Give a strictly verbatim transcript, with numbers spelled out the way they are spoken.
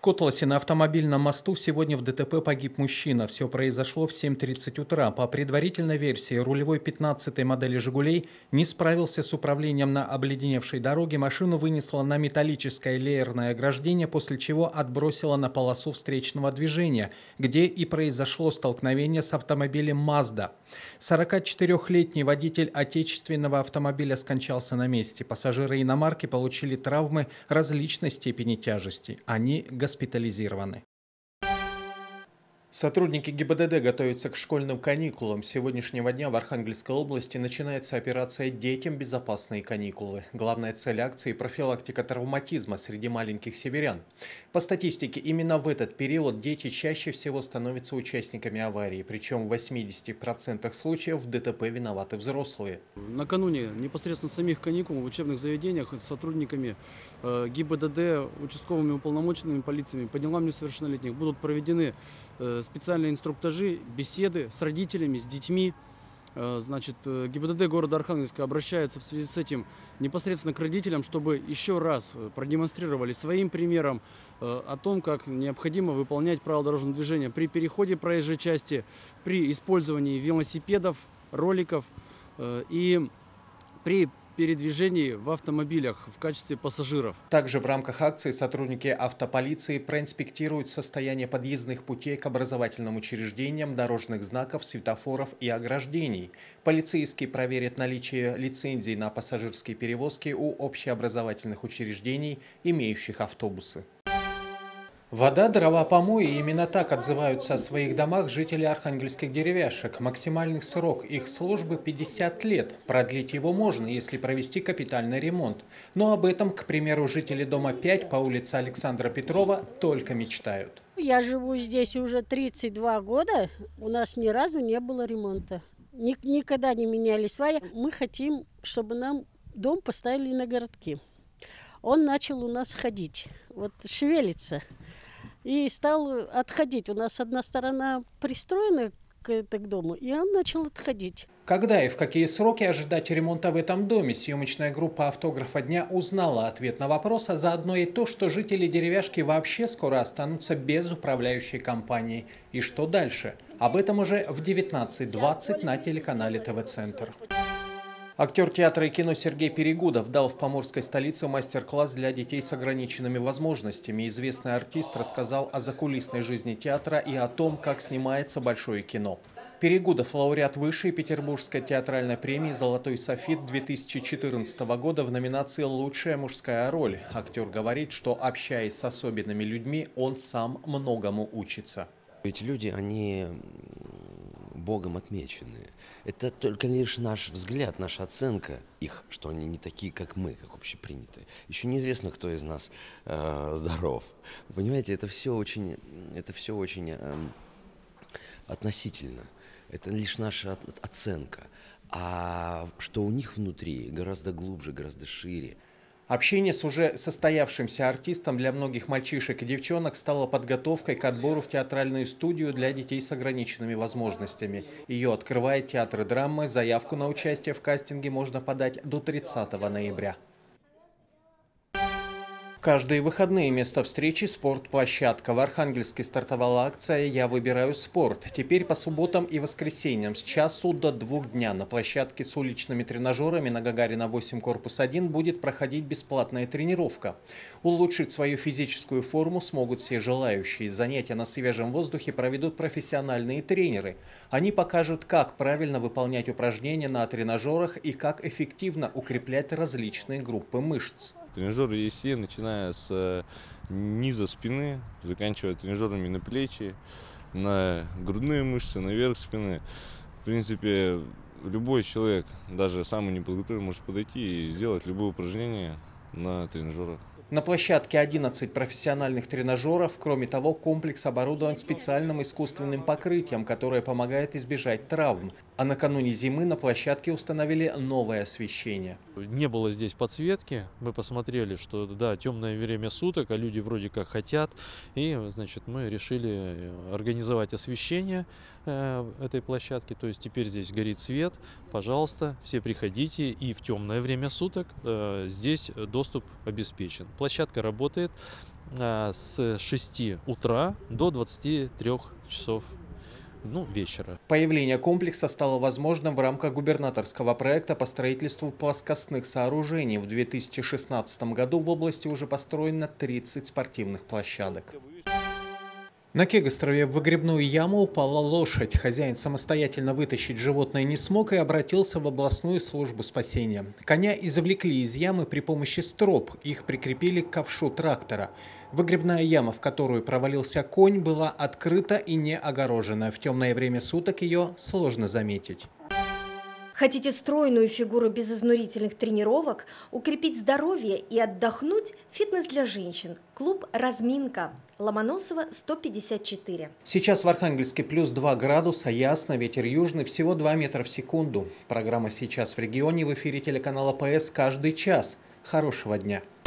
Котласе на автомобильном мосту сегодня в ДТП погиб мужчина. Все произошло в семь тридцать утра. По предварительной версии, рулевой пятнадцатой модели «Жигулей» не справился с управлением на обледеневшей дороге. Машину вынесло на металлическое леерное ограждение, после чего отбросило на полосу встречного движения, где и произошло столкновение с автомобилем «Мазда». сорокачетырёхлетний водитель отечественного автомобиля скончался на месте. Пассажиры иномарки получили травмы различной степени тяжести. Они госпитализированы. Сотрудники ГИБДД готовятся к школьным каникулам. С сегодняшнего дня в Архангельской области начинается операция «Детям безопасные каникулы». Главная цель акции – профилактика травматизма среди маленьких северян. По статистике, именно в этот период дети чаще всего становятся участниками аварии. Причем в восьмидесяти процентах случаев в ДТП виноваты взрослые. Накануне непосредственно самих каникул в учебных заведениях с сотрудниками э, ГИБДД, участковыми уполномоченными полициями по делам несовершеннолетних будут проведены э, специальные инструктажи, беседы с родителями, с детьми. Э, значит, э, ГИБДД города Архангельска обращается в связи с этим непосредственно к родителям, чтобы еще раз продемонстрировали своим примером э, о том, как необходимо выполнять правила дорожного движения при переходе проезжей части, при использовании велосипедов, роликов э, и при передвижении в автомобилях в качестве пассажиров. Также в рамках акции сотрудники автополиции проинспектируют состояние подъездных путей к образовательным учреждениям, дорожных знаков, светофоров и ограждений. Полицейские проверят наличие лицензий на пассажирские перевозки у общеобразовательных учреждений, имеющих автобусы. Вода, дрова, помои – именно так отзываются о своих домах жители архангельских деревяшек. Максимальный срок их службы – пятьдесят лет. Продлить его можно, если провести капитальный ремонт. Но об этом, к примеру, жители дома пять по улице Александра Петрова только мечтают. Я живу здесь уже тридцать два года, у нас ни разу не было ремонта. Ник- никогда не меняли сваи. Мы хотим, чтобы нам дом поставили на городки. Он начал у нас ходить, вот шевелится. И стал отходить. У нас одна сторона пристроена к, к дому, и он начал отходить. Когда и в какие сроки ожидать ремонта в этом доме, съемочная группа «Автографа дня» узнала ответ на вопрос, а заодно и то, что жители деревяшки вообще скоро останутся без управляющей компании. И что дальше? Об этом уже в девятнадцать двадцать на телеканале ТВ-центр. Актер театра и кино Сергей Перегудов дал в поморской столице мастер-класс для детей с ограниченными возможностями. Известный артист рассказал о закулисной жизни театра и о том, как снимается большое кино. Перегудов – лауреат Высшей Петербургской театральной премии «Золотой софит» две тысячи четырнадцатого года в номинации «Лучшая мужская роль». Актер говорит, что, общаясь с особенными людьми, он сам многому учится. Эти люди, они Богом отмечены. Это только лишь наш взгляд, наша оценка их, что они не такие, как мы, как общепринятые. Еще неизвестно, кто из нас э, здоров. Понимаете, это все очень, это все очень э, относительно. Это лишь наша оценка. А что у них внутри, гораздо глубже, гораздо шире. Общение с уже состоявшимся артистом для многих мальчишек и девчонок стало подготовкой к отбору в театральную студию для детей с ограниченными возможностями. Ее открывает театр драмы. Заявку на участие в кастинге можно подать до тридцатого ноября. Каждые выходные место встречи – спортплощадка. В Архангельске стартовала акция «Я выбираю спорт». Теперь по субботам и воскресеньям с часу до двух дня на площадке с уличными тренажерами на Гагарина восемь, корпус один будет проходить бесплатная тренировка. Улучшить свою физическую форму смогут все желающие. Занятия на свежем воздухе проведут профессиональные тренеры. Они покажут, как правильно выполнять упражнения на тренажерах и как эффективно укреплять различные группы мышц. Тренажеры есть все, начиная с низа спины, заканчивая тренажерами на плечи, на грудные мышцы, на верх спины. В принципе, любой человек, даже самый неподготовленный, может подойти и сделать любое упражнение на тренажерах. На площадке одиннадцать профессиональных тренажеров. Кроме того, комплекс оборудован специальным искусственным покрытием, которое помогает избежать травм. А накануне зимы на площадке установили новое освещение. Не было здесь подсветки. Мы посмотрели, что да, темное время суток, а люди вроде как хотят. И, значит, мы решили организовать освещение э, этой площадки. То есть теперь здесь горит свет. Пожалуйста, все приходите. И в темное время суток э, здесь доступ обеспечен. Площадка работает. а, с шести утра до двадцати трёх часов, ну, вечера. Появление комплекса стало возможным в рамках губернаторского проекта по строительству плоскостных сооружений. В две тысячи шестнадцатом году в области уже построено тридцать спортивных площадок. На Кегострове в выгребную яму упала лошадь. Хозяин самостоятельно вытащить животное не смог и обратился в областную службу спасения. Коня извлекли из ямы при помощи строп. Их прикрепили к ковшу трактора. Выгребная яма, в которую провалился конь, была открыта и не огорожена. В темное время суток ее сложно заметить. Хотите стройную фигуру без изнурительных тренировок, укрепить здоровье и отдохнуть? Фитнес для женщин. Клуб «Разминка». Ломоносова, сто пятьдесят четыре. Сейчас в Архангельске плюс два градуса, ясно, ветер южный, всего два метра в секунду. Программа «Сейчас в регионе» в эфире телеканала ПС каждый час. Хорошего дня!